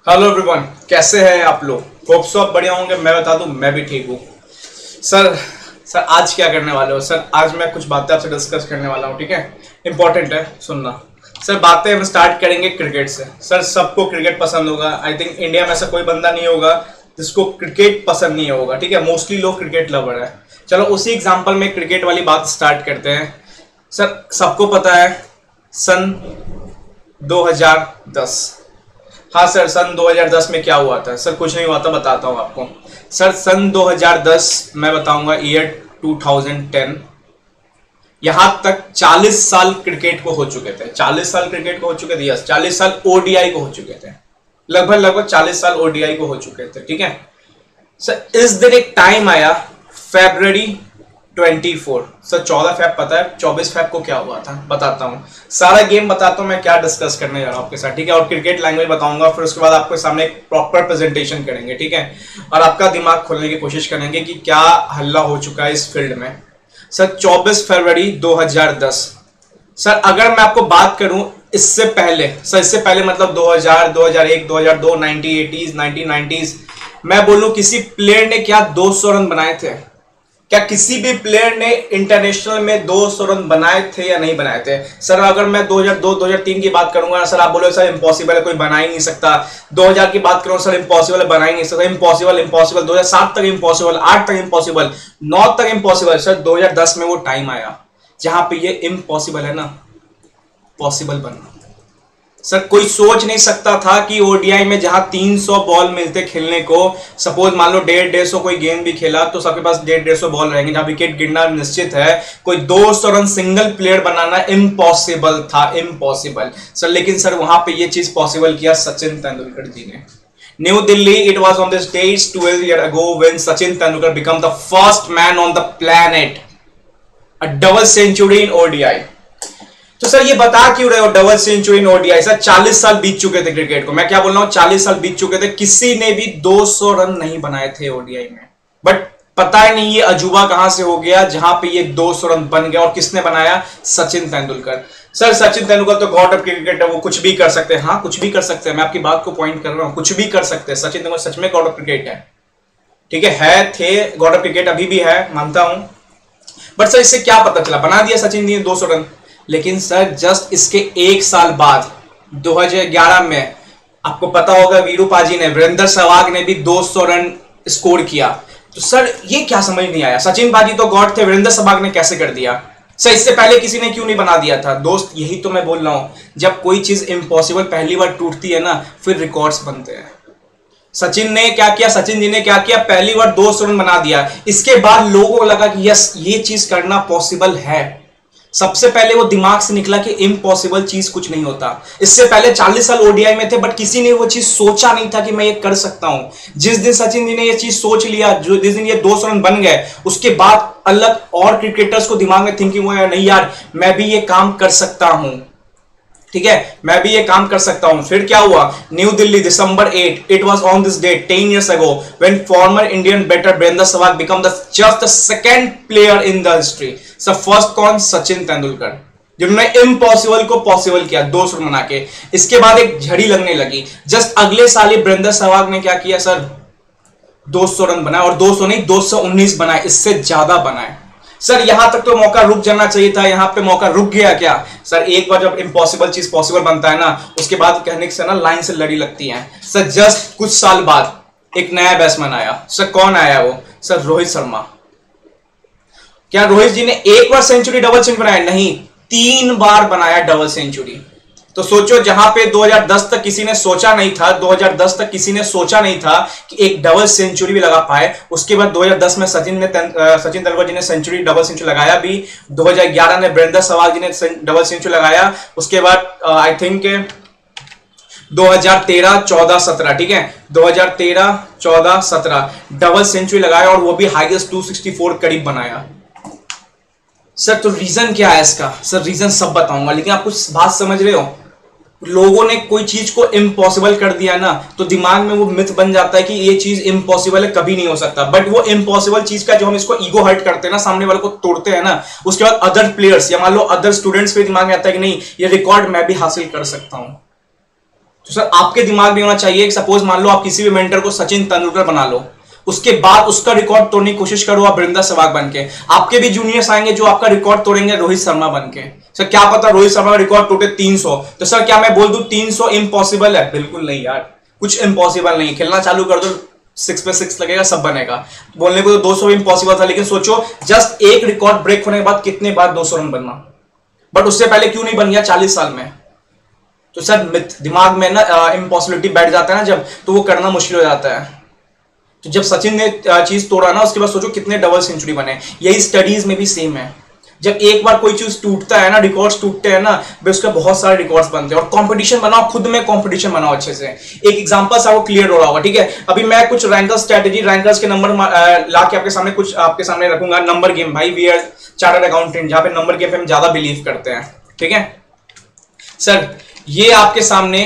Hello everyone, कैसे हैं आप लोग। होप सो आप बढ़िया होंगे। मैं बता दूं, मैं भी ठीक हूँ। सर आज क्या करने वाले हो। सर आज मैं कुछ बातें आपसे डिस्कस करने वाला हूँ, ठीक है। इंपॉर्टेंट है, सुनना। सर बातें हम स्टार्ट करेंगे क्रिकेट से। सर सबको क्रिकेट पसंद होगा। आई थिंक इंडिया में ऐसा कोई बंदा नहीं होगा जिसको क्रिकेट पसंद नहीं होगा, ठीक है। मोस्टली लोग क्रिकेट लवर है। चलो उसी एग्जाम्पल में क्रिकेट वाली बात स्टार्ट करते हैं। सर सबको पता है सन 2010। हाँ सर, सन 2010 में क्या हुआ था। सर कुछ नहीं हुआ था, बताता हूँ आपको। सर सन 2010 मैं बताऊंगा ईयर 2010। यहां तक 40 साल क्रिकेट को हो चुके थे। 40 साल क्रिकेट को हो चुके थे, यस 40 साल ओडीआई को हो चुके थे। लगभग 40 साल ओडीआई को हो चुके थे, ठीक है। सर इस दिन एक टाइम आया, February 24। सर 14 फेब पता है, 24 फेब को क्या हुआ था बताता हूँ। सारा गेम बताता हूँ मैं क्या डिस्कस करने जा रहा हूँ आपके साथ, ठीक है। और क्रिकेट लैंग्वेज बताऊंगा, फिर उसके बाद आपके सामने एक प्रॉपर प्रेजेंटेशन करेंगे, ठीक है। और आपका दिमाग खोलने की कोशिश करेंगे कि क्या हल्ला हो चुका है इस फील्ड में। सर 24 फरवरी 2010। सर अगर मैं आपको बात करूं इससे पहले, सर इससे पहले मतलब 2000, 2001, 2002, 1980s, 1990s, मैं बोलूं किसी प्लेयर ने क्या 200 रन बनाए थे। क्या किसी भी प्लेयर ने इंटरनेशनल में 200 रन बनाए थे या नहीं बनाए थे। सर अगर मैं 2002, 2003 की बात करूंगा सर, आप बोलो सर इम्पॉसिबल है, कोई बना ही नहीं सकता। 2000 की बात करूं सर, इम्पॉसिबल है, बना ही नहीं सकता। इम्पॉसिबल 2007 तक इम्पॉसिबल, 8 तक इम्पॉसिबल, 9 तक इम्पॉसिबल। सर 2010 में वो टाइम आया जहां पे ये इम्पॉसिबल है ना, पॉसिबल बना। सर कोई सोच नहीं सकता था कि ओडीआई में जहां 300 बॉल मिलते खेलने को, सपोज मान लो 150 कोई गेम भी खेला तो सबके पास 150 बॉल रहेंगे, जहां विकेट गिरना निश्चित है, कोई 200 रन सिंगल प्लेयर बनाना इम्पॉसिबल था, इम्पॉसिबल। सर लेकिन सर वहां पे ये चीज पॉसिबल किया सचिन तेंदुलकर जी ने। New Delhi, it was on this date 12 years ago when Sachin Tendulkar became the first man on the planet a double century in ODI। तो सर ये बता क्यों रहे हो double century in ODI. Sir 40 साल बीत चुके थे क्रिकेट को, मैं क्या बोल रहा हूं, 40 साल बीत चुके थे, किसी ने भी 200 रन नहीं बनाए थे ओडीआई में। बट पता ही नहीं ये अजूबा कहां से हो गया जहां पे ये 200 रन बन गया। और किसने बनाया, सचिन तेंदुलकर। सर सचिन तेंदुलकर तो गॉड ऑफ क्रिकेट है, वो कुछ भी कर सकते हैं। हाँ कुछ भी कर सकते हैं, मैं आपकी बात को पॉइंट कर रहा हूं, कुछ भी कर सकते हैं। सचिन तेंदुलकर सच में गॉड ऑफ क्रिकेट है, ठीक है, थे गॉड ऑफ क्रिकेट, अभी भी है, मानता हूं। बट सर इससे क्या पता चला, बना दिया सचिन ने 200 रन। लेकिन सर जस्ट इसके एक साल बाद 2011 में आपको पता होगा वीरू पाजी ने, वीरेंद्र सहवाग ने भी 200 रन स्कोर किया। तो सर ये क्या समझ नहीं आया, सचिन पाजी तो गॉड थे, वीरेंद्र सहवाग ने कैसे कर दिया। सर इससे पहले किसी ने क्यों नहीं बना दिया था। दोस्त यही तो मैं बोल रहा हूं, जब कोई चीज इम्पॉसिबल पहली बार टूटती है ना, फिर रिकॉर्ड्स बनते हैं। सचिन ने क्या किया, सचिन जी ने क्या किया, पहली बार 200 रन बना दिया। इसके बाद लोगों को लगा कि यस ये चीज करना पॉसिबल है। सबसे पहले वो दिमाग से निकला कि इम्पॉसिबल चीज कुछ नहीं होता। इससे पहले 40 साल ओडीआई में थे, बट किसी ने वो चीज सोचा नहीं था कि मैं ये कर सकता हूं। जिस दिन सचिन जी ने ये चीज सोच लिया, जो जिस दिन ये 200 रन बन गए, उसके बाद अलग और क्रिकेटर्स को दिमाग में थिंकिंग हुआ, नहीं यार मैं भी ये काम कर सकता हूं, ठीक है, मैं भी ये काम कर सकता हूं। फिर क्या हुआ, new Delhi December 8, it was on this date 10 years ago when former Indian batter Virendra Sehwag became just the second player in the history। Sir first कौन, सचिन तेंदुलकर, जिन्होंने इम्पॉसिबल को पॉसिबल किया 200 रन बना के। इसके बाद एक झड़ी लगने लगी, जस्ट अगले साल ही वीरेंद्र सहवाग ने क्या किया सर, 200 रन बनाए, और 200 नहीं 219 बनाए, इससे ज्यादा बनाए। सर यहां तक तो मौका रुक जाना चाहिए था, यहां पे मौका रुक गया क्या। सर एक बार जब इम्पॉसिबल चीज पॉसिबल बनता है ना, उसके बाद कहने से ना लाइन से लड़ी लगती है। सर जस्ट कुछ साल बाद एक नया बैट्समैन आया। सर कौन आया वो, सर रोहित शर्मा। क्या रोहित जी ने एक बार सेंचुरी डबल सेंचुरी बनाया, नहीं 3 बार बनाया डबल सेंचुरी। तो सोचो जहां पे 2010 तक किसी ने सोचा नहीं था, 2010 तक किसी ने सोचा नहीं था कि एक डबल सेंचुरी भी लगा पाए। उसके बाद 2010 में सचिन तेंदुलकर जी ने सेंचुरी डबल सेंचुरी लगाया भी। 2011 में वीरेंद्र सहवाग जी ने डबल सेंचुरी लगाया। उसके बाद आई थिंक 2013, 14, 17, ठीक है, 2013, 14, 17 डबल सेंचुरी लगाया, और वो भी हाईएस्ट 264 करीब बनाया। सर तो रीजन क्या है इसका, सर रीजन सब बताऊंगा, लेकिन आप कुछ बात समझ रहे हो। लोगों ने कोई चीज को इम्पॉसिबल कर दिया ना, तो दिमाग में वो मिथ बन जाता है कि ये चीज इम्पॉसिबल है, कभी नहीं हो सकता। बट वो इम्पॉसिबल चीज का जो हम इसको ईगो हर्ट करते हैं ना, सामने वाले को तोड़ते हैं ना, उसके बाद अदर प्लेयर्स या मान लो अदर स्टूडेंट्स के दिमाग में आता है कि नहीं ये रिकॉर्ड मैं भी हासिल कर सकता हूं। तो सर आपके दिमाग में होना चाहिए, सपोज मान लो आप किसी भी मेंटर को सचिन तेंदुलकर बना लो, उसके बाद उसका रिकॉर्ड तोड़ने की कोशिश करो आप वृंदा सहवाग बन के, आपके भी जूनियर्स आएंगे जो आपका रिकॉर्ड तोड़ेंगे रोहित शर्मा बन के। सर क्या पता रोहित शर्मा का रिकॉर्ड टूटे 300, तो सर क्या मैं बोल दूं 300 इम्पॉसिबल है? बिल्कुल नहीं यार, कुछ इम्पॉसिबल नहीं। खेलना चालू कर दो, 6 पे 6 लगेगा, सब बनेगा। बोलने को तो 200 इम्पॉसिबल था, लेकिन सोचो जस्ट एक रिकॉर्ड ब्रेक होने के बाद कितने बार 200 रन बनना, बट उससे पहले क्यों नहीं बन गया 40 साल में? तो सर मिथ दिमाग में ना इम्पॉसिबिलिटी बैठ जाता है ना जब, तो वो करना मुश्किल हो जाता है। तो जब सचिन ने चीज तोड़ा ना, उसके बाद सोचो कितने डबल सेंचुरी बने। यही स्टडीज में भी सेम है, जब एक बार कोई चीज टूटता है ना, रिकॉर्ड्स टूटते हैं ना, उसके बहुत सारे रिकॉर्ड्स बनते हैं। और कंपटीशन बनाओ, खुद में कंपटीशन बनाओ अच्छे से। एक एग्जांपल से आपको क्लियर हो रहा होगा, ठीक है? अभी मैं कुछ रैंकर स्ट्रेटेजी, रैंकर्स के नंबर ला के आपके सामने कुछ आपके सामने रखूंगा। नंबर गेम भाई, वी आर चार्टर्ड अकाउंटेंट, जहां पे नंबर गेम पे हम ज्यादा बिलीव करते हैं, ठीक है सर? ये आपके सामने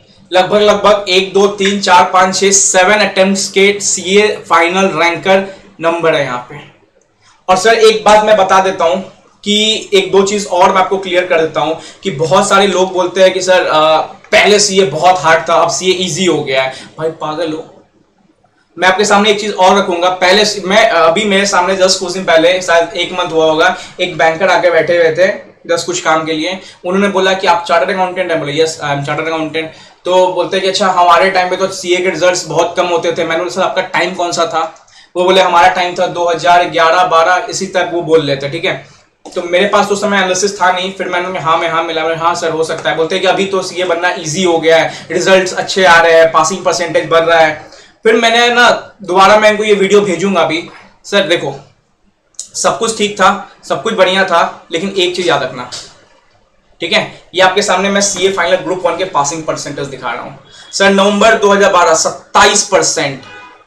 लगभग 1 2 3 4 5 6 7 अटेम्प्ट्स के सीए फाइनल रैंकर नंबर है यहाँ पे। और सर एक बात मैं बता देता हूं कि एक दो चीज और मैं आपको क्लियर कर देता हूं कि बहुत सारे लोग बोलते हैं कि सर पहले सीए बहुत हार्ड था, अब सीए इजी हो गया है। भाई पागल हो, मैं आपके सामने एक चीज और रखूंगा। पहले मैं अभी मेरे सामने जस्ट कुछ दिन पहले, शायद 1 मंथ हुआ होगा, एक बैंकर आके बैठे हुए थे जस्ट कुछ काम के लिए। उन्होंने बोला कि आप चार्टर्ड अकाउंटेंट हैं? बोले yes I am chartered accountant. तो बोलते हैं कि अच्छा हमारे टाइम पे तो सीए के रिजल्ट्स बहुत कम होते थे। मैंने बोला सर आपका टाइम कौन सा था? वो बोले हमारा टाइम था 2011-12 इसी तक वो बोल लेते, ठीक है? तो मेरे पास तो समय एनालिसिस था नहीं। फिर मैंने हाँ में हाँ मिला, हाँ सर हो सकता है। बोलते हैं कि अभी तो सीए बनना इजी हो गया है, रिजल्ट्स अच्छे आ रहे हैं, पासिंग परसेंटेज बढ़ रहा है। फिर मैंने ना दोबारा मैं इनको ये वीडियो भेजूंगा अभी। सर देखो सब कुछ ठीक था, सब कुछ बढ़िया था, लेकिन एक चीज याद रखना, ठीक है? ये आपके सामने मैं सीए फाइनल ग्रुप 1 के पासिंग परसेंटेज दिखा रहा हूं। सर नवंबर 2012 27%,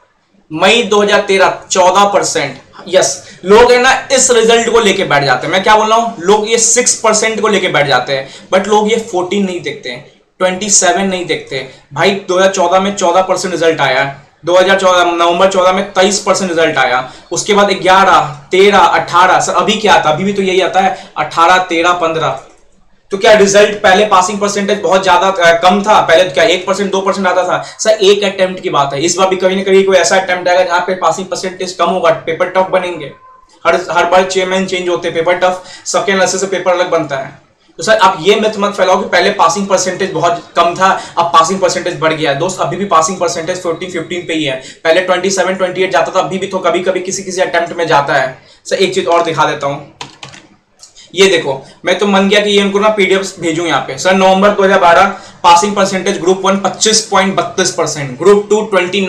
मई 2013 14%। यस, लोग है ना इस रिजल्ट को लेके बैठ जाते हैं। मैं क्या बोल रहा हूं, लोग ये 6% को लेके बैठ जाते हैं, बट लोग ये 14 नहीं देखते, 27 नहीं देखते। भाई 2014 में 14% रिजल्ट आया, 2014 नवंबर 14 में 23% रिजल्ट आया, उसके बाद 11 13 18। सर अभी क्या आता? अभी भी तो यही आता है 18 13 15। तो क्या रिजल्ट पहले पासिंग परसेंटेज बहुत ज्यादा कम था? पहले तो क्या 1% 2% आता था? सर एक अटेम्प्ट की बात है। इस बार भी कहीं ना कहीं कोई ऐसा अटेम्प्ट आएगा जहां पे पासिंग परसेंटेज कम होगा, पेपर टफ बनेंगे। हर बार चेयरमैन चेंज होते हैं, पेपर टफ, सबके एनालिसिस से पेपर अलग बनता है। तो सर आप ये मिथ मत फैलाओ कि पहले पासिंग परसेंटेज बहुत कम था, अब पासिंग परसेंटेज बढ़ गया है। दोस्त अभी भी पासिंग परसेंटेज 14-15 पे ही है। पहले 27-28 जाता था, अभी भी तो कभी कभी किसी अटेम्प्ट में जाता है। सर एक चीज और दिखा देता हूं, ये देखो, मैं तो मन गया कि ये उनको ना पीडीएफ भेजूं यहाँ पे। Sir November 2012 passing percentage group 1 25.32%, group 2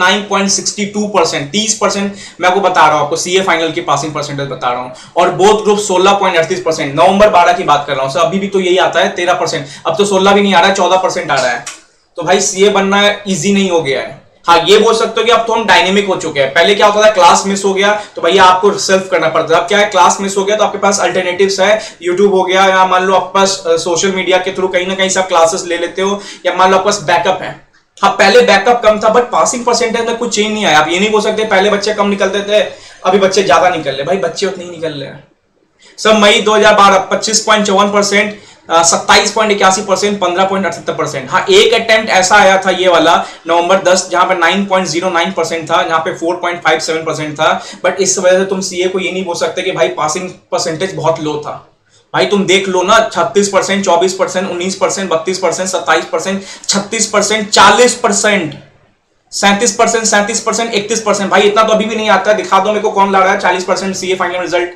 29.62%, 30%। मैं आपको बता रहा हूं, आपको सीए फाइनल की पासिंग परसेंटेज बता रहा हूं। और बोथ ग्रुप 16.38%। नवंबर 12 की बात कर रहा हूं। सर अभी भी तो यही आता है 13%, अब तो 16 भी नहीं आ रहा है, 14% आ रहा है। तो भाई सीए बनना ईजी नहीं हो गया है। हाँ ये बोल सकते हो कि अब तो हम डायनेमिक हो चुके हैं। पहले क्या होता था, क्लास मिस हो गया तो भैया आपको सेल्फ करना पड़ता था। अब क्या है, क्लास मिस हो गया तो आपके पास अल्टरनेटिव्स है, यूट्यूब हो गया, या मान लो आपके पास सोशल मीडिया के थ्रू कहीं ना कहीं सब क्लासेस ले लेते हो, या मान लो आपके पास बैकअप है। हाँ पहले बैकअप कम था, बट पासिंग परसेंटेज में कुछ चेंज नहीं आया। आप ये नहीं बोल सकते पहले बच्चे कम निकलते थे, अभी बच्चे ज्यादा निकल रहे। भाई बच्चे उतने ही निकल रहे हैं। सर मई 2012 25.54%, 27.81%, 15.78%। हाँ एक अटेम्प्ट ऐसा आया था ये वाला नवंबर 10, जहां पे 9.09% था, जहां पे 4.57% था। बट इस वजह से तुम सीए को ये नहीं बोल सकते कि भाई पासिंग परसेंटेज बहुत लो था। भाई तुम देख लो ना, 36%, 24%, 19%, 32%, 27%, 36%, 40%, 37%, 37%, 31%। भाई इतना तो अभी भी नहीं आता। दिखा दो मेरे को कौन ला रहा है 40% CA final result.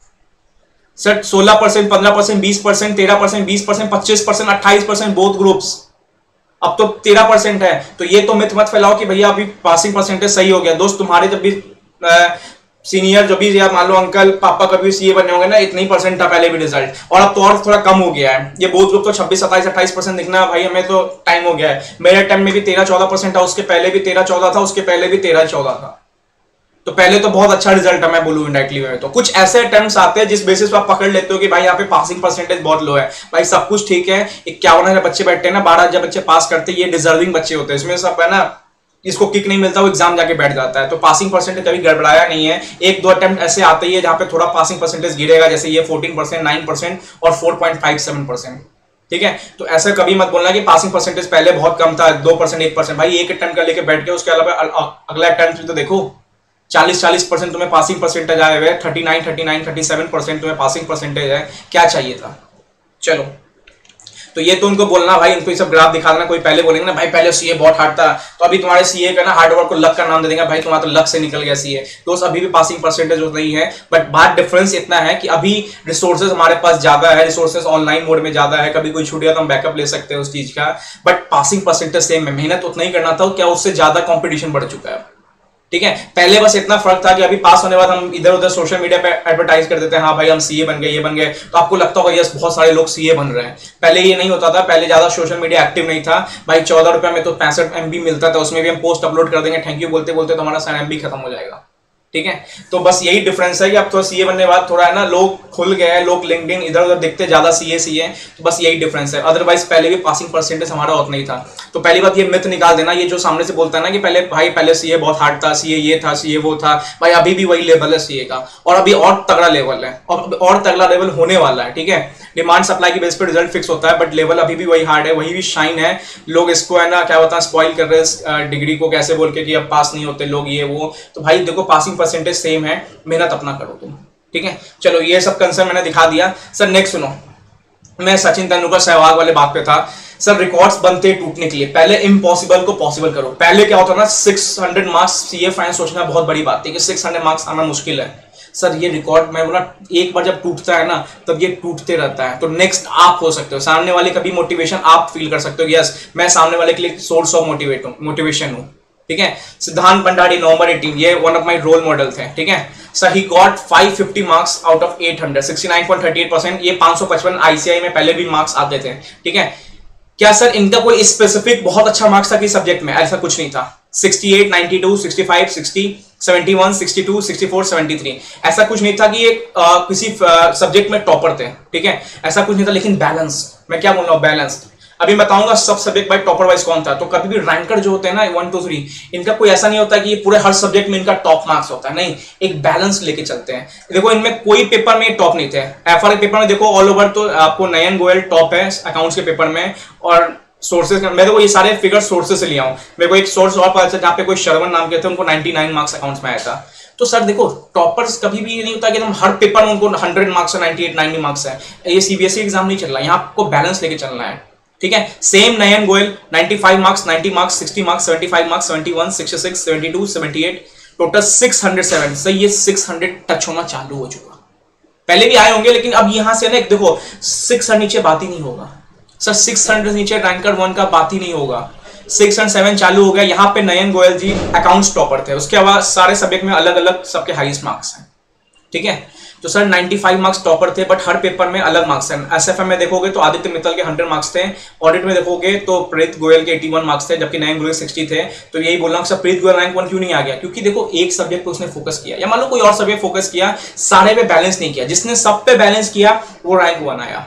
Sir 16%, 15%, 20%, 13%, 20%, 25%, 28% both groups. अब तो 13% है। तो ये तो मिथ मत फैलाओ कि भैया अभी पासिंग परसेंटेज सही हो गया। दोस्त तुम्हारे जब भी सीनियर जो भी, या मान लो अंकल पापा कभी सीए बने होंगे ना, इतनी परसेंट था पहले भी रिजल्ट, और अब तो और थोड़ा कम हो गया है। ये बोथ ग्रुप तो 26, 27, 28% दिखना भाई हमें तो टाइम हो गया है। मेरे टाइम में भी 13-14% था, उसके पहले भी 13-14 था, उसके पहले भी 13-14 था। तो पहले तो बहुत अच्छा रिजल्ट है, मैं बोलूं इंडायरेक्टली में। तो कुछ ऐसे अटेम्प्ट्स आते हैं जिस बेसिस पे आप पकड़ लेते हो कि भाई यहाँ पे पासिंग परसेंटेज बहुत लो है। भाई सब कुछ ठीक है, 51,000 बच्चे बैठते हैं ना, 12 बच्चे पास करते हैं, ये डिजर्विंग बच्चे होते हैं। इसमें सब है ना, इसको किक नहीं मिलता वो एग्जाम जाके बैठ जाता है। तो पासिंग परसेंटेज कभी गड़बड़ाया नहीं है। 1-2 अटेम्प्ट ऐसे आते ही है जहां पे थोड़ा पासिंग परसेंटेज गिरेगा, जैसे ये 14%, 9% और 4.57%। ठीक है। तो ऐसा कभी मत बोलना कि पासिंग परसेंटेज पहले बहुत कम था, 2% 1%। भाई एक अटेम्प्ट कर लेके बैठ के उसके अलावा अगला अटेम्प्ट तो देखो 40% तुम्हें पासिंग परसेंटेज आए हुए, 37% तुम्हें पासिंग परसेंटेज है, क्या चाहिए था। चलो तो ये तो उनको बोलना भाई, उनको ये सब ग्राफ दिखा देना। कोई पहले बोलेंगे ना भाई पहले सीए बहुत हार्ड था, तो अभी तुम्हारे सीए का ना हार्डवर्क को लक का नाम दे देंगे, भाई तुम्हारा तो लक से निकल गया सीए। दोस्त अभी भी पासिंग परसेंटेज उतना ही है, बट बात डिफरेंस इतना है कि अभी रिसोर्सेज हमारे पास ज्यादा है, रिसोर्सेज ऑनलाइन मोड में ज्यादा है, कभी कोई छूट गया तो हम बैकअप ले सकते हैं उस चीज का, बट पासिंग परसेंटेज सेम है। मेहनत उतना ही करना था, क्या उससे ज्यादा कॉम्पिटिशन बढ़ चुका है, ठीक है। पहले बस इतना फर्क था कि अभी पास होने बाद हम इधर उधर सोशल मीडिया पे एडवर्टाइज कर देते हैं, हाँ भाई हम सीए बन गए, ये बन गए, तो आपको लगता होगा यस बहुत सारे लोग सीए बन रहे हैं। पहले ये नहीं होता था, पहले ज्यादा सोशल मीडिया एक्टिव नहीं था भाई। 14 रुपए में तो 65 MB मिलता था, उसमें भी हम पोस्ट अपलोड कर देंगे थैंक यू बोलते बोलते तो हमारा सारा MB खत्म हो जाएगा, ठीक है। तो बस यही डिफरेंस है कि अब तो सीए बनने के बाद थोड़ा है ना लोग खुल गए हैं, लोग लिंक्डइन इधर उधर दिखते ज्यादा सीए, तो बस यही डिफरेंस है। अदरवाइज पहले भी पासिंग परसेंटेज हमारा उतना ही था। तो पहली बात ये मिथ निकाल देना, ये जो सामने से बोलता है ना कि पहले भाई पहले सीए बहुत हार्ड था, सीए ये था, सीए वो था, भाई अभी भी वही लेवल है सीए का, और अभी और तगड़ा लेवल है, और तगड़ा लेवल होने वाला है, ठीक है। डिमांड सप्लाई की बेस पर रिजल्ट फिक्स होता है, बट लेवल अभी भी वही हार्ड है, वही भी शाइन है। लोग इसको है ना क्या बताएं स्पॉइल कर रहे हैं डिग्री को, कैसे बोल के कि अब पास नहीं होते लोग ये वो। तो भाई देखो पासिंग परसेंटेज सेम है, मेहनत अपना करो तुम, ठीक है। चलो ये सब कंसर्न मैंने दिखा दिया। सर नेक्स्ट सुनो, मैं सचिन तेंदुलकर सहवाग वाले बात पे था। सर रिकॉर्ड्स बनते टूटने के लिए पहले इम्पॉसिबल को पॉसिबल करो। पहले क्या होता ना 600 मार्क्स सीए फाइनल सोचना बहुत बड़ी बात थी कि 600 मार्क्स आना मुश्किल है। सर ये रिकॉर्ड मैं बोला एक बार जब टूटता है ना तब ये टूटते रहता है। तो नेक्स्ट आप हो सकते हो, सामने वाले का भी मोटिवेशन आप फील कर सकते हो, यस मैं सामने वाले के लिए सोर्स ऑफ मोटिवेशन हूँ, ठीक है। सिद्धांत भंडारी नवंबर 18 ये one of my role model थे, ठीक है। Sir he got 550 marks out of 800, 69.38%। ये 555 आईसीआई में पहले भी मार्क्स आते थे, ठीक है। क्या सर इनका कोई स्पेसिफिक बहुत अच्छा मार्क्स था किस सब्जेक्ट में? ऐसा कुछ नहीं था। 68, 92, 65, 60, 71, 62, 64, 73 ऐसा कुछ नहीं था कि ये किसी सब्जेक्ट में टॉपर थे, ठीक है। ऐसा कुछ नहीं था, लेकिन बैलेंस, मैं क्या बोल रहा हूँ बैलेंस। अभी बताऊंगा सब सब्जेक्ट बाय टॉपर वाइज कौन था। तो कभी भी रैंकर जो होते हैं ना 1 2 3 इनका कोई ऐसा नहीं होता कि ये पूरे हर सब्जेक्ट में इनका टॉप मार्क्स होता है, नहीं, एक बैलेंस लेके चलते हैं। देखो इनमें कोई पेपर में टॉप नहीं थे। एफआर के पेपर में देखो ऑल ओवर तो आपको नयन गोयल टॉप है अकाउंट्स के पेपर में, और सोर्सेज मैं देखो ये सारे फिगर सोर्सेज से लिया हूं। मेरे को एक सोर्स और पता चला जहां पे कोई श्रवण नाम के थे, उनको 99 मार्क्स अकाउंट्स में आया था। तो सर देखो टॉपर्स कभी भी ये नहीं होता कि हम हर पेपर में उनको 100 मार्क्स है, 98 90 मार्क्स है। ये सीबीएसई एग्जाम नहीं चल रहा है, यहाँ आपको बैलेंस लेके चलना है, ठीक है। Same Nayan Goyal 95 marks, 90 marks, 60 marks, 75 marks, 71, 66, 72, 78, total 607। सही ये 600 टच होना चालू हो चुका। पहले भी आए होंगे लेकिन अब यहां से ना देखो 600 नीचे बात ही नहीं होगा सर। 600 नीचे रैंकर 1 का बात ही नहीं होगा। 6 और 7 चालू हो गया। यहाँ पे नयन गोयल जी अकाउंट्स टॉपर थे, उसके बाद सारे सब्जेक्ट में अलग अलग सबके हाईएस्ट मार्क्स हैं, ठीक है। तो सर 95 मार्क्स टॉपर थे, बट हर पेपर में अलग मार्क्स हैं। एसएफएम में देखोगे तो आदित्य मित्तल के 100 मार्क्स थे, ऑडिट में देखोगे तो प्रीत गोयल के 81 मार्क्स थे, जबकि नयन गोयल 60 थे। तो यही बोल रहा हूँ सर प्रीत गोयल रैंक 1 क्यों नहीं आ गया? क्योंकि देखो एक सब्जेक्ट पे उसने फोकस किया, या मान लो कोई और सब्जेक्ट फोकस किया, सारे पे बैलेंस नहीं किया। जिसने सब पे बैलेंस किया वो रैंक 1 आया।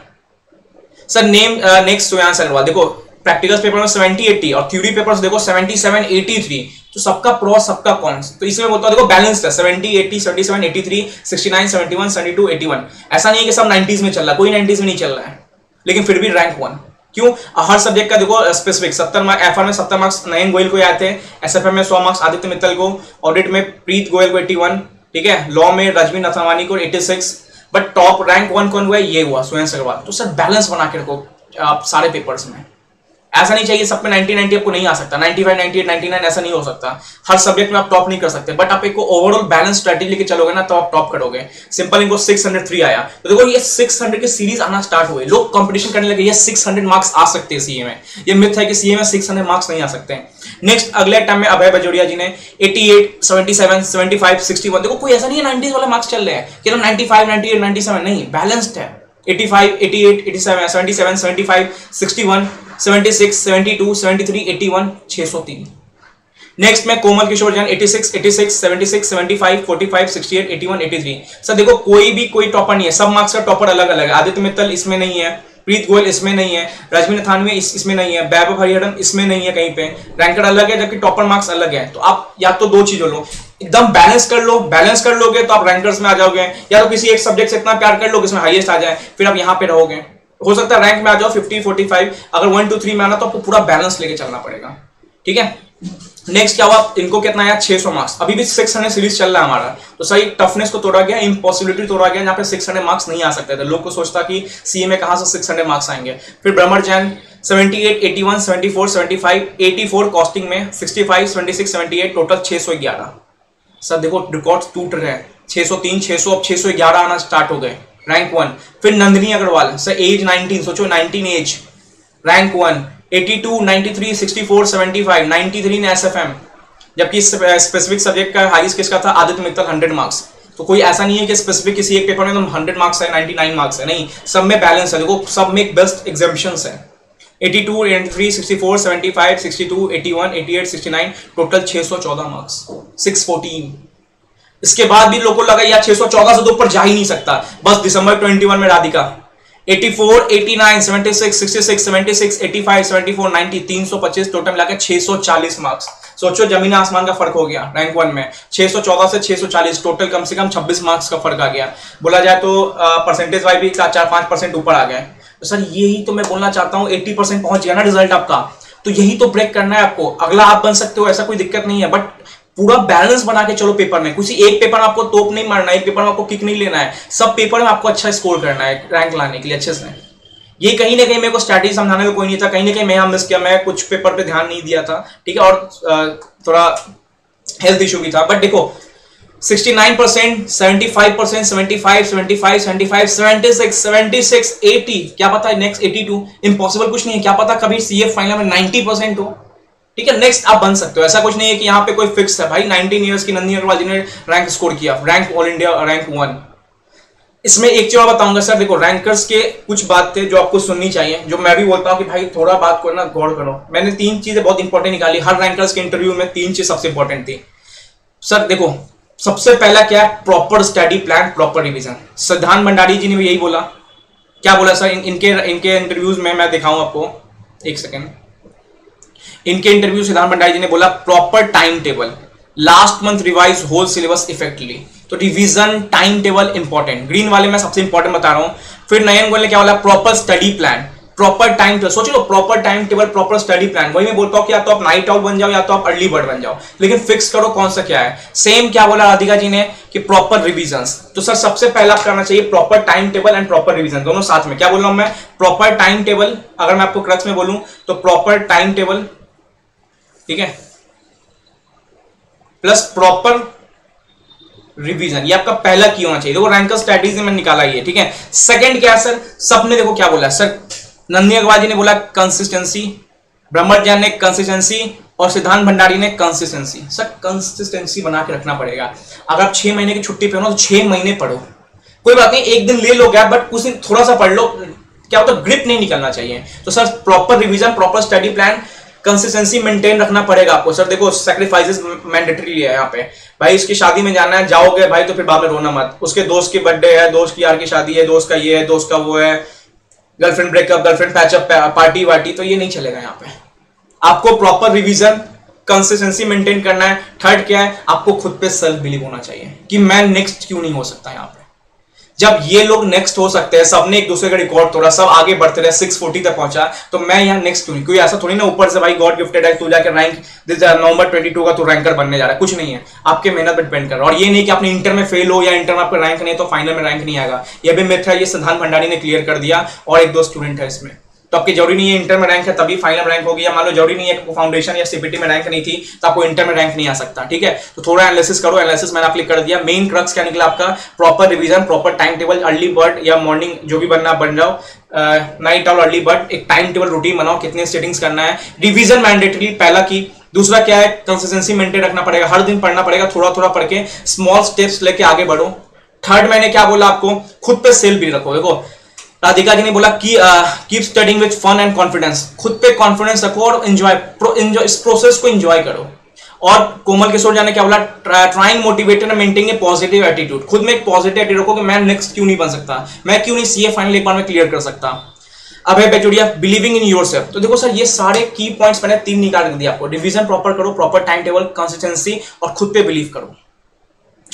सर नेक्स्ट श्रेयांश अग्रवाल देखो प्रैक्टिकल पेपर में 70 80 और थ्योरी पेपर्स देखो 77 83। तो सबका प्रो सबका कॉन्स। तो इसमें बोलता देखो बैलेंस है 70 80 77 83 69 71 72 81। ऐसा नहीं है कि सब 90s में चल रहा है, कोई 90s में नहीं चल रहा है, लेकिन फिर भी रैंक 1। क्यों? हर सब्जेक्ट का देखो स्पेसिफिक 70 मार्क्स, एफआर में 70 मार्क्स नयन गोयल को आते हैं, एसएफएम में 100 मार्क्स आदित्य मित्तल को, ऑडिट में प्रीत गोयल को 81, ठीक है, लॉ में रजवी नथवानी को 86, बट टॉप रैंक 1 कौन हुआ? ये हुआ श्रेयांश अग्रवाल। तो सर बैलेंस बना के रखो आप सारे पेपर्स में। ऐसा नहीं चाहिए सब पे 90 90 आपको नहीं आ सकता, 95 98 99 ऐसा नहीं हो सकता। हर सब्जेक्ट में आप टॉप नहीं कर सकते, बट आप एक ओवरऑल बैलेंस स्ट्रेटजी लेके चलोगे ना तो आप टॉप करोगे। सिंपल इनको 603 आया। तो देखो ये 600 के सीरीज आना स्टार्ट हुए, लोग कंपटीशन करने लगे, ये 600 मार्क्स आ सकते हैं सीए में। ये मिथ है कि सीए में 600 मार्क्स नहीं आ सकते। नेक्स्ट अगले टाइम में अभय बजोरिया जी ने 88 77 75 61। देखो कोई ऐसा नहीं है 90s वाले मार्क्स चल रहे हैं कि 95 98 97, नहीं, बैलेंस्ड है। 85 88 87 77 75 61 76 72 73 81 603। नेक्स्ट में कोमल किशोर जैन 86 86 76 75 45 68 81 83। सर देखो कोई टॉपर नहीं है, सब मार्क्स का टॉपर अलग अलग है। आदित्य मित्तल इसमें नहीं है, प्रीत गोयल इसमें नहीं है, रजवी नथानवी इसमें नहीं है, वैभव हरिहरन इसमें नहीं है, कहीं पे रैंकर अलग है जबकि टॉपर मार्क्स अलग है। तो आप या तो दो चीजों लो, एकदम बैलेंस कर लो, बैलेंस कर लोगे तो आप रैंकर्स में आ जाओगे, या तो किसी एक सब्जेक्ट से इतना प्यार कर लो कि इसमें हाईएस्ट आ जाए, फिर आप यहाँ पे रहोगे। हो सकता है रैंक में आ जाओ 50 45, अगर 1 2 3 में आना तो आपको पूरा बैलेंस लेके चलना पड़ेगा, ठीक है। नेक्स्ट क्या हुआ, इनको कितना आया 600 मार्क्स, अभी भी 600 सीरीज चल रहा है हमारा, तो सही टफनेस को तोड़ा गया, इम्पॉसिबिलिटी तोड़ा गया, जहां पे 600 मार्क्स नहीं आ सकते थे। लोग को सोचता कि सीए में कहां से 600 मार्क्स आएंगे। फिर ब्रह्मर जैन 78 81 74 75 84 कॉस्टिंग में 65 26 78 टोटल 611। सर देखो रिकॉर्ड टूट रहे हैं, 603 600 अब 611 आना स्टार्ट हो गए, रैंक 1। फिर नंदिनी अग्रवाल सर एज 19, सोचो 19 एज, रैंक 1 82 93 64 75 93 ने एसएफएम, जबकि स्पेसिफिक सब्जेक्ट का हाईएस्ट किसका था, आदित्य मित्तल 100 मार्क्स। तो कोई ऐसा नहीं है कि स्पेसिफिक किसी एक पेपर में तो 100 मार्क्स है 99 मार्क्स है, नहीं, सब में बैलेंस है। देखो सब में बेस्ट एग्जाम्पशंस है, 82 83 64 75 62 81 88 69 टोटल 614 मार्क्स 614। इसके बाद भी लोगों को लगा यार 614 से तो ऊपर जा ही नहीं सकता, बस दिसंबर 21 में राधिका 84 89 76 66 76 85 74 90 325 टोटल मिलाकर 640 मार्क्स। सोचो जमीन आसमान का फर्क हो गया रैंक 1 में, 614 से 640 टोटल कम से कम 26 मार्क्स का फर्क आ गया। बोला जाए तो परसेंटेज वाइज भी 4-5% ऊपर आ गए। तो सर यही तो मैं बोलना चाहता हूँ, 80% पहुंच गया ना रिजल्ट आपका, तो यही तो ब्रेक करना है आपको। अगला आप बन सकते हो, ऐसा कोई दिक्कत नहीं है, बट पूरा बैलेंस बना के चलो पेपर में। किसी एक पेपर में आपको तोप नहीं मारना है, एक पेपर में आपको किक नहीं लेना है, सब पेपर में आपको अच्छा स्कोर करना है रैंक लाने के लिए अच्छे से। ये कहीं ना कहीं मेरे को स्ट्रैटेजी समझाने में कोई नहीं था, कहीं ना कहीं मैं मिस किया, मैं कुछ पेपर पे ध्यान नहीं दिया था, ठीक है, और थोड़ा हेल्थ इशू भी था। बट देखो 69%, 75%, 75, 75, 75, 76, 76, 80, क्या पता है नेक्स्ट 82, इम्पॉसिबल कुछ नहीं है, क्या पता कभी सीए फाइनल में 90% हो, ठीक है, नेक्स्ट आप बन सकते हो। ऐसा कुछ नहीं है कि यहाँ पे कोई फिक्स है। भाई 19 इयर्स की नंदिनी अग्रवाल जी ने रैंक स्कोर किया, रैंक ऑल इंडिया रैंक 1। इसमें एक चीज बताऊंगा सर, देखो रैंकर्स के कुछ बातें जो आपको सुननी चाहिए, जो मैं भी बोलता हूं कि भाई थोड़ा बात को ना गौर करो। मैंने 3 चीजें बहुत इंपॉर्टेंट निकाली, हर रैंकर्स के इंटरव्यू में 3 चीज सबसे इंपॉर्टेंट थी। सर देखो सबसे पहला क्या है, proper study plan, proper revision. Siddhant Bhandari ji ने भी यही बोला। क्या बोला सर इनके इंटरव्यूज में, मैं दिखाऊं आपको एक सेकेंड। इनके इंटरव्यू सिद्धांत भंडारी जी ने बोला proper time table, last month revise whole syllabus effectively. तो revision time table important, green वाले में सबसे इंपॉर्टेंट बता रहा हूं। फिर नयन गोयल ने क्या बोला, proper study plan, proper time table. सोच लो proper time table, proper study plan. वही मैं बोलता हूं कि या तो आप नाइट आउट बन जाओ या तो आप अर्ली बर्ड बन जाओ, लेकिन फिक्स करो कौन सा क्या है। सेम क्या बोला राधिका जी ने कि प्रॉपर रिविजन। तो सर सबसे पहला करना चाहिए proper time table and proper revision, दोनों साथ में। क्या बोल रहा हूं मैं, प्रॉपर टाइम टेबल, अगर मैं आपको क्रक्स में बोलूं तो प्रॉपर टाइम टेबल, ठीक है, प्लस प्रॉपर रिवीजन, ये आपका पहला की होना चाहिए। देखो रैंकर स्ट्रेटजी में निकाला ये, ठीक है। सेकंड क्या है सर, सबने देखो क्या बोला सर, नंदिनी अग्रवाल जी ने बोला कंसिस्टेंसी, ब्रह्मर जैन ने कंसिस्टेंसी और सिद्धांत भंडारी ने कंसिस्टेंसी। सर कंसिस्टेंसी बना के रखना पड़ेगा। अगर आप 6 महीने की छुट्टी पे हो ना तो 6 महीने पढ़ो, कोई बात नहीं, एक दिन ले लो गैप, बट कुछ दिन थोड़ा सा पढ़ लो। क्या होता है, ग्रिप नहीं निकलना चाहिए। तो sir proper revision, proper study plan, consistency maintain रखना पड़ेगा आपको। सर देखो सैक्रिफाइसेस मैंडेटरी है यहाँ पे। भाई इसकी शादी में जाना है, जाओगे भाई तो फिर बाद में रोना मत। उसके दोस्त की बर्थडे है, दोस्त की यार की शादी है, दोस्त का ये है, दोस्त का वो है, girlfriend breakup, girlfriend patchup, party वार्टी, तो ये नहीं चलेगा यहाँ पे। आपको प्रॉपर रिवीजन, कंसिस्टेंसी मेंटेन करना है। थर्ड क्या है, आपको खुद पे सेल्फ बिलीव होना चाहिए कि मैं नेक्स्ट क्यों नहीं हो सकता यहाँ पे। जब ये लोग नेक्स्ट हो सकते हैं, सबने एक दूसरे का रिकॉर्ड तोड़ा, सब आगे बढ़ते रहे, 640 तक पहुंचा, तो मैं यहाँ नेक्स्ट क्यों नहीं। कोई ऐसा थोड़ी ना ऊपर से भाई गॉड गिफ्टेड है तू जाकर रैंक नवंबर 22 का तू रैंकर बनने जा रहा है, कुछ नहीं है। आपके मेहनत पर डिपेंड कर रहा है। और ये नहीं कि आपने इंटर में फेल हो या इंटर में आपका रैंक नहीं तो फाइनल में रैंक नहीं आएगा, ये भी मिथ है। ये सिद्धांत भंडारी ने क्लियर कर दिया, और 1-2 स्टूडेंट है इसमें। तो आपकी जरूरी नहीं है इंटर में रैंक है तभी फाइनल रैंक हो गया। मान लो जरूरी नहीं है कि फाउंडेशन या सीपीटी में रैंक नहीं थी तो आपको इंटर में रैंक नहीं आ सकता, ठीक है। तो थोड़ा एनालिसिस करो। एनालिसिस मैंने आपको कर दिया। मेन क्रक्स क्या निकला आपका, proper revision, proper time table, early bird या मॉर्निंग जो भी बनना बन जाओ, नाइट आउट, अर्ली बर्ड, एक टाइम टेबल रूटीन बनाओ, कितने सेटिंग्स करना है। रिवीजन मैंडेटरी पहला की। दूसरा क्या है, कंसिस्टेंसी मेंटेन रखना पड़ेगा, हर दिन पढ़ना पड़ेगा, थोड़ा थोड़ा पढ़ के स्मॉल स्टेप्स लेके आगे बढ़ो। थर्ड मैंने क्या बोला आपको, खुद पे सेल्फ भी रखो। देखो राधिका जी ने बोला कि keep studying with fun and confidence, खुद पे कॉन्फिडेंस रखो और एंजॉय इस प्रोसेस को एंजॉय करो। और कोमल किशोर जी ने क्या बोला, trying motivated and maintaining a positive attitude, खुद में एक पॉजिटिव एटीट्यूड रखो कि मैं नेक्स्ट क्यों नहीं बन सकता, मैं क्यों नहीं सीए फाइनल एक बार में क्लियर कर सकता। अभय बेचुड़िया, बिलीविंग इन योरसेल्फ। तो देखो सर ये सारे की पॉइंट्स मैंने 3 निकाल दिए आपको। रिवीजन प्रॉपर करो, प्रॉपर टाइम टेबल, कंसिस्टेंसी और खुद पे बिलीव करो।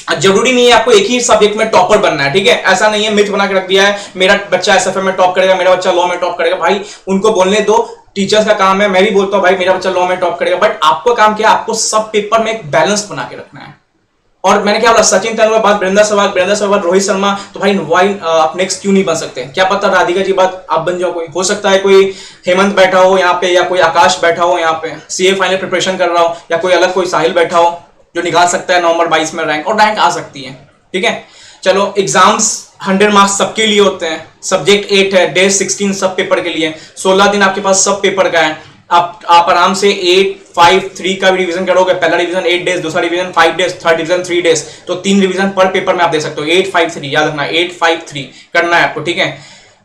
जरूरी नहीं है आपको एक ही सब्जेक्ट में टॉपर बनना है, ठीक है, ऐसा नहीं है, मिथ बना के रख दिया है मेरा बच्चा एसएफए में टॉप करेगा, मेरा बच्चा लॉ में टॉप करेगा। भाई उनको बोलने दो, टीचर्स का काम है, मैं भी बोलता हूं भाई मेरा बच्चा लॉ में टॉप करेगा, बट आपको काम क्या है, आपको सब पेपर में एक बैलेंस बना के रखना है। और मैंने क्या बोला, सचिन तेंदुलकर बाद वीरेंद्र सहवाग, रोहित शर्मा, तो भाई वाई आप नेक्स्ट क्यों नहीं बन सकते? क्या पता राधिका जी बाद आप बन जाओ, कोई हो सकता है, कोई हेमंत बैठा हो यहाँ पे, या कोई आकाश बैठा हो यहाँ पे सीए फाइनल प्रिपरेशन कर रहा हो, या कोई अलग कोई साहिल बैठा हो जो निकाल सकता है नवंबर 22 में रैंक, और रैंक आ सकती है, ठीक है। चलो एग्जाम्स 100 मार्क्स सबके लिए होते हैं, सब्जेक्ट 8 है, डे 16 सब पेपर के लिए, 16 दिन आपके पास सब पेपर का है। आप आराम से 8, 5, 3 का भी रिवीजन करोगे, पहला रिवीजन 8 डेज, दूसरा revision 5 days, third revision 3 days, तो 3 रिवीजन पर पेपर में आप दे सकते हो। 8, 5, 3 याद रखना, 8, 5, 3 करना है आपको, ठीक है।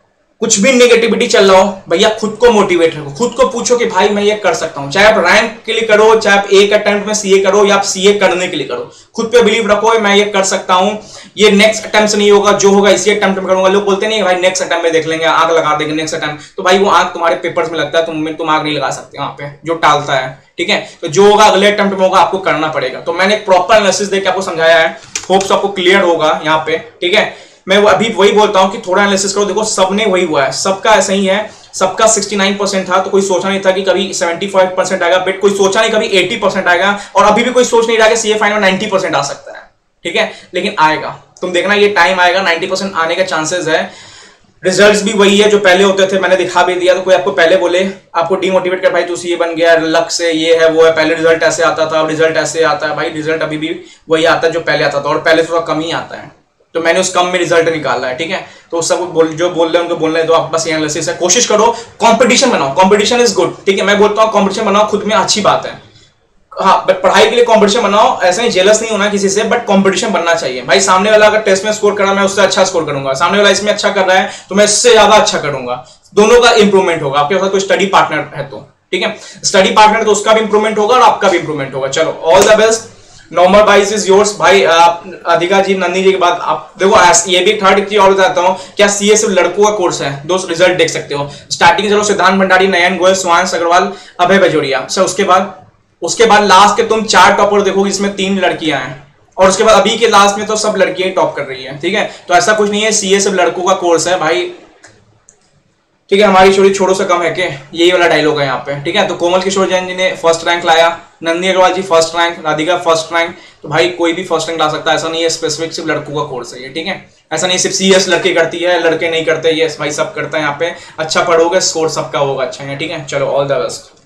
कुछ भी नेगेटिविटी चल रहा हो भैया, खुद को मोटिवेट रखो, खुद को पूछो कि भाई मैं ये कर सकता हूं, चाहे आप रैंक के लिए करो, चाहे आप एक अटेम्प्ट में सीए करो, या आप सीए करने के लिए करो, खुद पे बिलीव रखो मैं ये कर सकता हूं, ये नेक्स्ट अटेम्प्ट से नहीं होगा, जो होगा इसी अटेम्प्ट में करूंगा। लोग बोलते नहीं भाई नेक्स्ट अटेम्प्ट में देख लेंगे, आग लगा देंगे नेक्स्ट अटेम्प्ट, तो भाई वो आग तुम्हारे पेपर्स में लगता है, तुम आग नहीं लगा सकते वहां पे, जो टालता है, ठीक है। तो जो होगा अगले अटेम्प्ट में होगा, आपको करना पड़ेगा। तो मैंने प्रॉपर एनालिसिस देकर आपको समझाया है, होप्स आपको क्लियर होगा यहाँ पे, ठीक है। मैं अभी वही बोलता हूं कि थोड़ा एनालिसिस करो, देखो सबने वही हुआ है, सबका ऐसा ही है, सबका 69% था, तो कोई सोचा नहीं था कि कभी 75% आएगा, बट कोई सोचा नहीं कभी 80% आएगा, और अभी भी कोई सोच नहीं रहा कि सीए फाइनल में 90% आ सकता है, ठीक है, लेकिन आएगा, तुम देखना ये टाइम आएगा, 90% आने का चांसेस है। रिजल्ट्स भी वही है जो पहले होते थे, मैंने दिखा भी दिया, तो कोई आपको पहले बोले, आपको डिमोटिवेट कर भाई तू सीए बन गया लक से, ये है वो है, पहले रिजल्ट ऐसे आता था, अब रिजल्ट ऐसे आता है, भाई रिजल्ट अभी भी वही आता है जो पहले आता था, और पहले थोड़ा कम ही आता है, तो मैंने उस कम में रिजल्ट निकाला है, ठीक है। तो सब जो बोल रहे हैं उनको बोलने दो, आप बस ये एनालिसिस है, कोशिश करो, कंपटीशन बनाओ, कंपटीशन इज गुड, ठीक है, मैं बोलता हूँ कंपटीशन बनाओ, खुद में अच्छी बात है, हाँ, बट पढ़ाई के लिए कंपटीशन बनाओ, ऐसे नहीं जेलस नहीं होना किसी से, बट कंपटीशन बनना चाहिए भाई। सामने वाला अगर टेस्ट में स्कोर कर रहा है, मैं उससे अच्छा स्कोर करूंगा, सामने वाला इसमें अच्छा कर रहा है तो मैं इससे ज्यादा अच्छा करूंगा, दोनों का इंप्रूवमेंट होगा। आपके पास कोई स्टडी पार्टनर है तो, ठीक है, स्टडी पार्टनर तो उसका भी इंप्रूवमेंट होगा और आपका भी इंप्रूवमेंट होगा। चलो all the best, November 22 is yours भाई। अधिका जी, नंदी जी के बाद आप देखो, ये भी थर्ड चीज और बताता हूँ, क्या सीए सिर्फ लड़कों का कोर्स है? दोस्त रिजल्ट देख सकते हो, स्टार्टिंग चलो सिद्धांत भंडारी, नयन गोयल, सुहांश अग्रवाल, अभय बजोरिया, सर उसके बाद लास्ट के तुम 4 टॉपर देखोगे, इसमें 3 लड़कियां हैं, और उसके बाद अभी के लास्ट में तो सब लड़कियां टॉप कर रही हैं, ठीक है। तो ऐसा कुछ नहीं है, सीए सिर्फ लड़कों का कोर्स है भाई, ठीक है। हमारी चोरी छोड़ो से कम है के, यही वाला डायलॉग है यहाँ पे, ठीक है। तो कोमल किशोर जैन जी ने फर्स्ट रैंक लाया, Nandi Agrawal ji first rank, Radhika first rank, तो भाई कोई भी फर्स्ट रैंक ला सकता है, ऐसा नहीं है स्पेसिफिक सिर्फ लड़कों का कोर्स है ये, ठीक है। ऐसा नहीं सिर्फ सीएस लड़के करती है, लड़के नहीं करते, ये भाई सब करता है यहाँ पे। अच्छा पढ़ोगे स्कोर सबका होगा अच्छा है, ठीक है। चलो ऑल द बेस्ट।